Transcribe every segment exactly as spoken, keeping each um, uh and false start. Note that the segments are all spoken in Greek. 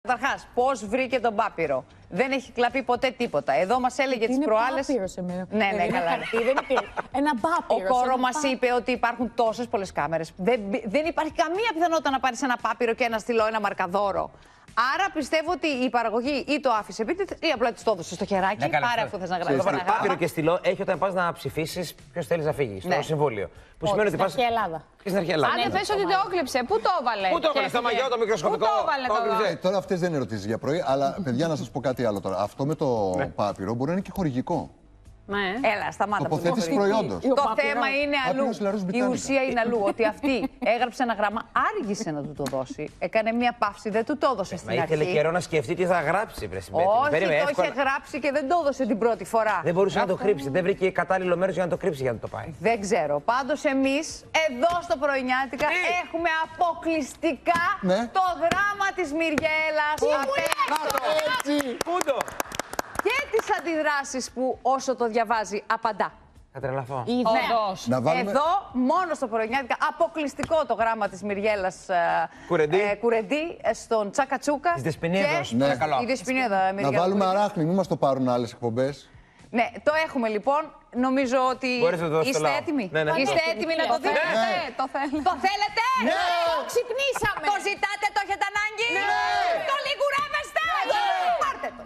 Καταρχάς, πώς βρήκε τον Πάπυρο. Δεν έχει κλαπεί ποτέ τίποτα. Εδώ μας έλεγε τις προάλλες. Είναι Πάπυρο εμένα. Ναι, ναι, καλά. Ένα Πάπυρο. Ο Κόρο μας είπε ότι υπάρχουν τόσες πολλές κάμερες. Δεν, δεν υπάρχει καμία πιθανότητα να πάρεις ένα Πάπυρο και ένα στυλό, ένα μαρκαδόρο. Άρα πιστεύω ότι η παραγωγή ή το άφησε επίτηδες ή απλά της το έδωσε στο χεράκι. Ναι, πάρε αυτό θες να γράψεις. Πάπυρο και στυλό έχει όταν πας να ψηφίσεις ποιος θέλεις να φύγει στο ναι. συμβούλιο. Που σημαίνει ότι πας. Στην αρχαία Ελλάδα. Στην αρχαία Ελλάδα. Αν δεν πες ότι το όκλειψε, πού το έβαλε. Πού το έβαλε, στο μαγιό, το μικροσκοπικό. Πού το έβαλε τώρα αυτές δεν είναι ερωτήσεις για πρωί, αλλά παιδιά να σας πω κάτι άλλο τώρα. Αυτό με το Πάπυρο μπορεί να είναι και χορηγικό. Ναι. Έλα, σταμάτα. Τοποθέτηση προϊόντος. Το θέμα είναι αλλού. Η ουσία είναι αλλού. Ότι αυτή έγραψε ένα γράμμα, άργησε να του το δώσει. Έκανε μια παύση, δεν του το έδωσε στην αρχή. Μα ήθελε καιρό να σκεφτεί τι θα γράψει, βρε συμπέτη. Όχι, το είχε γράψει και δεν το έδωσε την πρώτη φορά. Δεν μπορούσε να το κρύψει. Δεν βρήκε κατάλληλο μέρος για να το κρύψει για να το πάει. Δεν ξέρω. Πάντως εμείς εδώ στο Πρωινιάτικα έχουμε αποκλειστικά το γράμμα της Μυριέλας. Πού το! Και τις αντιδράσεις που όσο το διαβάζει απαντά. Θα τρελαθώ. Ναι. Βάλουμε... Εδώ, μόνο στο Πρωινιάτικα, αποκλειστικό το γράμμα της Μυριέλας Κουρεντή, ε, Κουρεντή στον Τσακατσούκα. Της Δεσποινίδος, ναι. παρακαλώ. Να βάλουμε αράχνη, μην μας το πάρουν άλλες εκπομπές. Ναι, το έχουμε λοιπόν. Νομίζω ότι είστε έτοιμοι. Ναι, ναι. Είστε έτοιμοι να το δείτε. Ναι, το θέλετε. Το θέλετε. Ναι. Ξυπνήσαμε. Το ζητάτε, το έχετε ανάγκη. Ναι. Το λιγουρεύεστε. Ναι. Πάρτε το.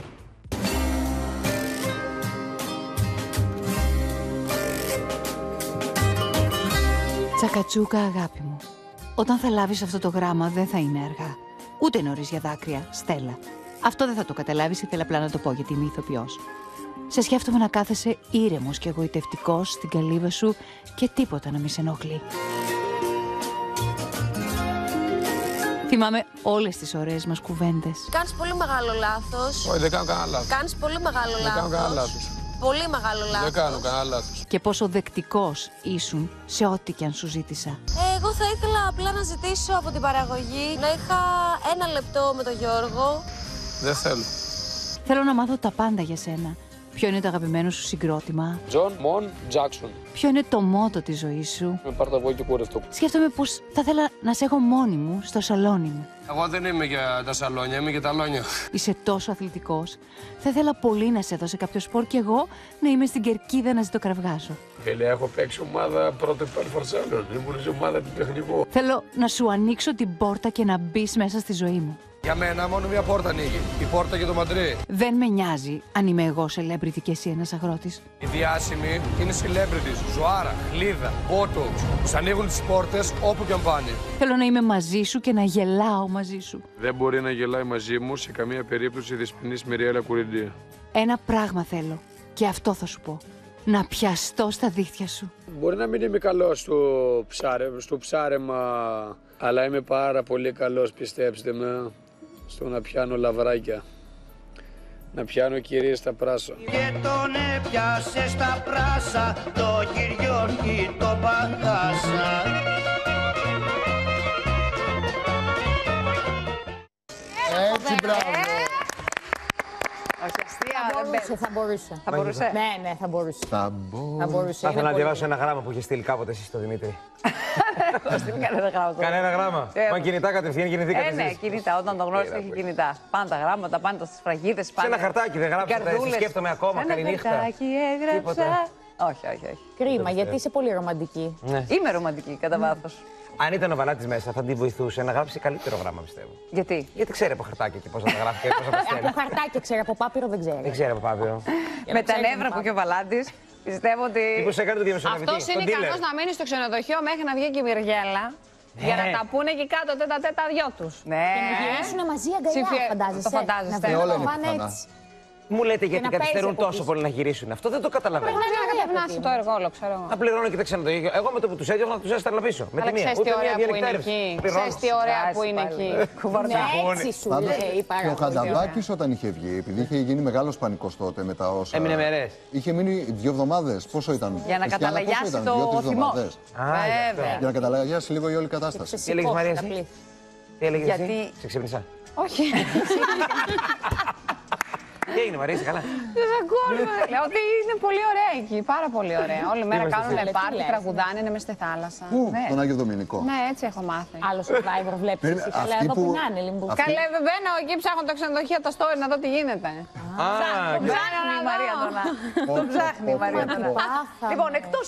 Τσακατσούκα, αγάπη μου. Όταν θα λάβεις αυτό το γράμμα δεν θα είναι αργά. Ούτε νωρίς για δάκρυα, Στέλλα. Αυτό δεν θα το καταλάβεις, ήθελα απλά να το πω γιατί είμαι ηθοποιός. Σε σκέφτομαι να κάθεσαι ήρεμος και εγωιτευτικός στην καλύβα σου και τίποτα να μη σε ενοχλεί. Θυμάμαι όλες τις ωραίες μας κουβέντες. Κάνεις πολύ μεγάλο λάθος. Όχι, δεν κάνω κανένα λάθος. Κάνεις πολύ μεγάλο λάθος. Δεν κάνω κανένα λάθος. Πολύ μεγάλο λάθος. Δεν κάνω κανένα λάθος. Και πόσο δεκτικός ήσουν σε ό,τι και αν σου ζήτησα. Ε, εγώ θα ήθελα απλά να ζητήσω από την παραγωγή να είχα ένα λεπτό με τον Γιώργο. Δεν θέλω. Θέλω να μάθω τα πάντα για σένα. Ποιο είναι το αγαπημένο σου συγκρότημα. Τζον Μον Τζάκσον. Ποιο είναι το μότο της ζωής σου. Με πάρ' το εγώ και κούρευτο. Σκέφτομαι πως θα ήθελα να σε έχω μόνη μου στο σαλόνι μου. Εγώ δεν είμαι για τα σαλόνια, είμαι για τα λόνια. Είσαι τόσο αθλητικός. Θα ήθελα πολύ να σε δω σε κάποιο σπορ και εγώ να είμαι στην κερκίδα να ζητοκραυγάζω. Φίλε, έχω παίξει ομάδα πρώτο υπερφορσάλων. Ήμουν σε ομάδα του τεχνικού. Θέλω να σου ανοίξω την πόρτα και να μπεις μέσα στη ζωή μου. Για μένα μόνο μια πόρτα ανοίγει. Η πόρτα για το Μαντρί. Δεν με νοιάζει αν είμαι εγώ celebrity και εσύ ένας αγρότης. Οι διάσημοι είναι celebrities. Ζωάρα, χλίδα, botox. Τους ανοίγουν τις πόρτες όπου και αν πάνε. Θέλω να είμαι μαζί σου και να γελάω μαζί σου. Δεν μπορεί να γελάει μαζί μου σε καμία περίπτωση η δεσποινής Μυριέλα Κουρεντή. Ένα πράγμα θέλω και αυτό θα σου πω. Να πιαστώ στα δίχτυα σου. Μπορεί να μην είμαι καλός στο, ψάρε, στο ψάρεμα, αλλά είμαι πάρα πολύ καλός, πιστέψτε με, στο να πιάνω λαβράκια. Να πιάνω κυρίες στα πράσα. Και τον έπιασε στα πράσα, το Κυριώργη το Παγάσα. Έτσι, μπράβο. Όχι, αστεία, Θα δεν μπορούσε, θα μπορούσε. Θα μπορούσε. Ναι, ναι, θα μπορούσε. Θα μπορούσε. Θα μπορούσε. Θα ήθελα να διαβάσω ένα γράμμα που είχε στείλει κάποτε εσύ στο Δημήτρη. Θα στείλει κανένα γράμμα. Κανένα γράμμα. Μα κινητά κατευθείαν γεννηθήκατε Ε, ναι, εσείς. κινητά. Όταν το γνώρισα είχε κινητά. Πάντα τα γράμματα, πάντα στις φραγίδες. Σε ένα χαρτάκι δεν γράψατε, εσύ σκέφτομαι ακόμα, καληνύχτα. Σε ένα χαρτάκι έγραψα. Όχι, όχι, όχι. Κρίμα, γιατί είσαι πολύ ρομαντική. Είμαι ρομαντική κατά βάθος. Αν ήταν ο Βαλάτης μέσα, θα την βοηθούσε να γράψει καλύτερο γράμμα, πιστεύω. Γιατί? Γιατί ξέρει από χαρτάκι και πώς να τα γράφει και πώς να τα στέλνει. Από χαρτάκι ξέρει, από πάπυρο δεν ξέρει. Δεν ξέρει από πάπυρο. Με τα νεύρα που είχε ο Βαλάτης, πιστεύω ότι. Μήπως έκανε το διαμεσολαβητή. Αυτός είναι ικανός να μείνει στο ξενοδοχείο μέχρι να βγει και η Μυριέλα. Για να τα πούνε εκεί κάτω τέτα τέτα δυο τους. Ναι. Και να γυρίσουν μαζί αγκαλιά, φαντάζεσαι. Το φαντάζεστε. Να όλα το είναι πάνε πιθανά. έτσι. Μου λέτε γιατί να καθυστερούν παίζει τόσο από πολύ να γυρίσουν. Αυτό δεν το καταλαβαίνω. Πρέπει να κατευνάσει το έργο όλο, ξέρω εγώ. Να πληρώνω και τα ξενοδοχεία. Εγώ με το που του έδιωχνα του έστελνα πίσω. Με Αλλά τη μία. ξέρεις τι Ούτε ωραία μία που είναι διαλεκτάρευση. εκεί. Ξέρεις τι ωραία που είναι εκεί. Ναι, έτσι σου λέει η Και ο παραγωγή. Χανταμπάκης όταν είχε βγει, επειδή είχε γίνει μεγάλος πανικός τότε με τα όσα. Έμεινε μέρες. Είχε μείνει δύο εβδομάδες. Πόσο ήταν? Για να Χριστιανά, καταλαγιάσει πόσο ήταν, το δύο-τρεις θυμό. εβδομάδες. Βέβαια. Για να καταλαγιάσει λίγο η όλη κατάσταση. Τι έλεγες, Μαρία, εσύ? Τι έλεγες Γιατί- εσύ? Σε ξύπνησα. Όχι. Τι έγινε, Μαρία, είσαι καλά? Δεν σ' ακούω. Λέω ότι είναι πολύ ωραία εκεί. Πάρα πολύ ωραία. Όλη μέρα Είμαστε κάνουν στη- πάρτι, τραγουδάνε, είναι μες στη θάλασσα. Πού, Ναι. στον Άγιο Δομηνικό. Ναι, έτσι έχω μάθει. Άλλο survivor βλέπει. Περίμενε, Αλλά αυτοί εδώ που- που να είναι, Λιμπού. αυτοί- Καλέ, μπαίνω εκεί, ψάχνω το ξενοδοχείο, τα story να δω τι γίνεται. Α, Ψάχνει η Μαρία τώρα. Πω, Το πω, ψάχνει η πω, Μαρία πω, τώρα. πω. Πάθαμε. Λοιπόν, εκτός